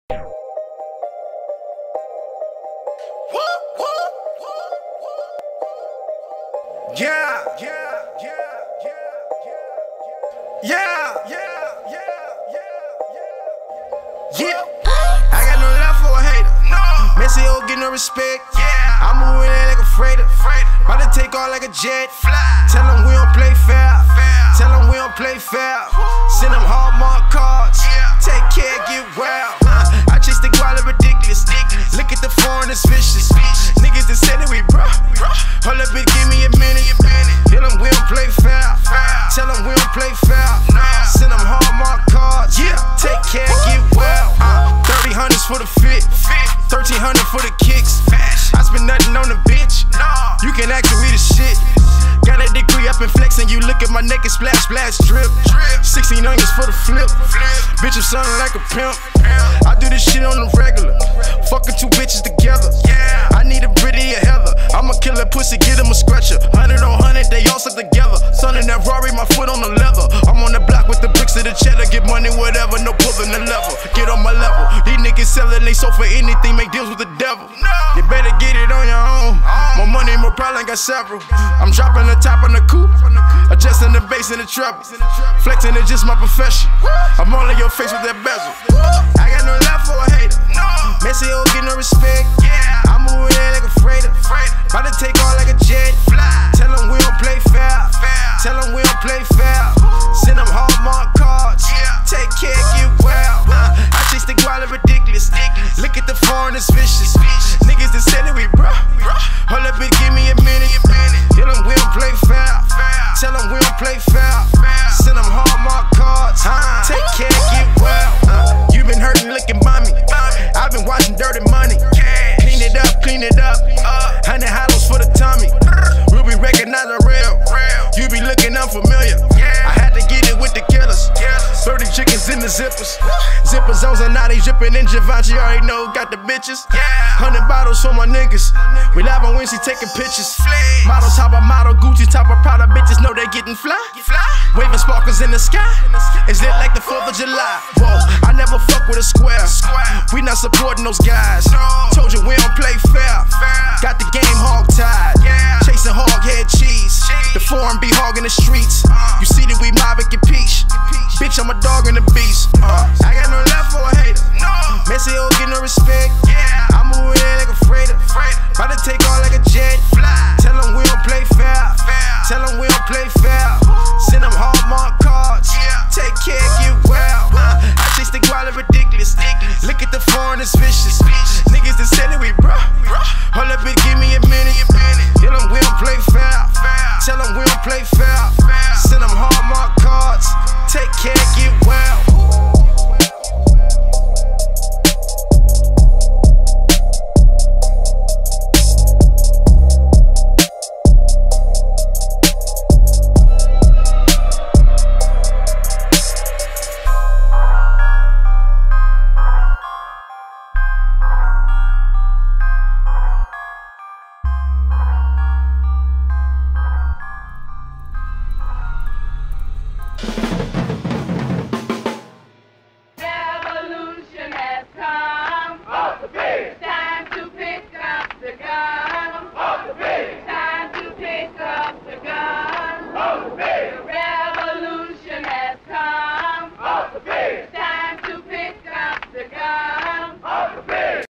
Yeah. I got no love for a hater. No. Messi don't get no respect. Yeah. I'm moving in like a freighter. About to take off like a jet. Fly. Tell them we don't play fair. Tell them we don't play fair. Send them Hallmark cards. Yeah. Take care, get well. I chase the guala ridiculous. Look at the foreigners vicious. Niggas that said that we bro. Hold up and give me a minute. Tell them we don't play fair. Tell them we don't play fair. Send them Hallmark cards. Yeah. Take care, get well. 30 for the fit. 1300 for the kicks. I spend nothing on the bitch. You can act we the shit. Got a degree up in flexing. You look at my neck and splash, drip. 16 onions for the flip. Bitch, I'm sounding like a pimp. I do this shit on the regular. Fucking two bitches together. I need a Britney or Heather. I'ma kill a pussy, get him a scratcher. 100 on 100, they all stuck together. Son in that Rari, my foot on the leather. I'm on the block with the bricks of the cheddar. Get money, whatever, no pulling the level. Get on my level. These niggas selling, they sold for anything, make deals with the devil. You better get it on your own. More money, more problem, got several. I'm dropping the top on the coupe, adjusting the bass and the treble. Flexing is just my profession. I'm all in your face with that bezel. I got no love for a hater. Messi don't get no respect. I'm moving in like a freighter. About to take off like a jet. Tell them we don't play fair. Tell them we don't play fair. Send them Hallmark cards. Take care, get well. I chase the guala ridiculous. Look at the foreigners vicious. Niggas that said that we bro. Hold up and give me a minute. Tell them we don't play fair. Tell them we don't play fair. Send them Hallmark cards. Take care, get well. You been hurting looking mommy. I've been watching Dirty Money. Clean it up. 100 hollows for the tummy. We'll be recognizing real. You be looking unfamiliar. I had to get it with the killers. 30 chickens in the zippers. Zipper zones are now they dripping in Givenchy. You already know, got the bitches. 100 bottles for my niggas. We live on Wednesday taking pictures. Models top of model, Gucci top of Prada. Bitches know they getting fly. Waving sparkles in the sky. Is it like the 4th of July? Whoa, I never fuck with a square. We not supporting those guys. Told you we don't play fair. Got the game hog tied. Chasing hog head cheese. The foreign be hogging the streets. You see that we mobbing your peach. Bitch, I'm a dog and a beast. I got no love for a